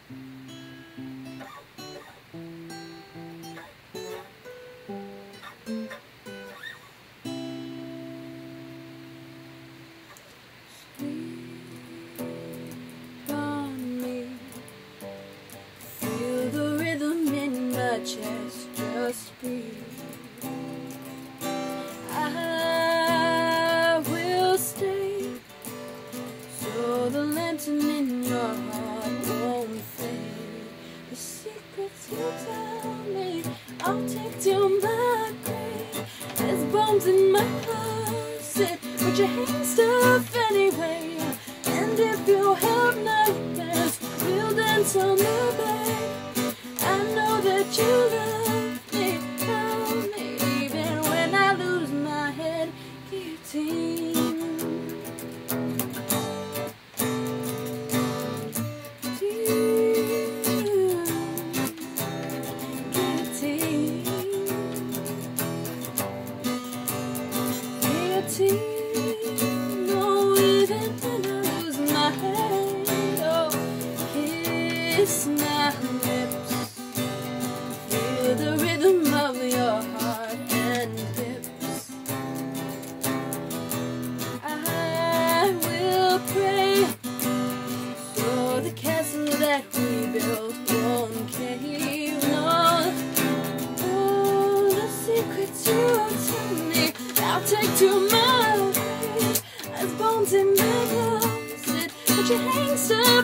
Chest, just breathe. I will stay, so the lantern in your heart won't fade. The secrets you tell me, I'll take to my grave. There's bones in my closet, but you hang stuff anyway. And if you have nightmares, we'll dance on the bed. I know that you love me, even when I lose my head. Guillotine, guillotine, guillotine. No, even when I lose my head, oh, kiss my lips. Feel the rhythm of your heart and hips. I will pray so the castle that we built won't cave. No, oh, the secrets you tell me, I'll take to my grave. There's bones in my closet, but you hang so